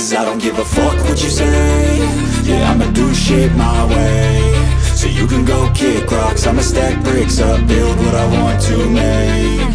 'cause I don't give a fuck what you say. Yeah, I'ma do shit my way. So you can go kick rocks, I'ma stack bricks up, build what I want to make.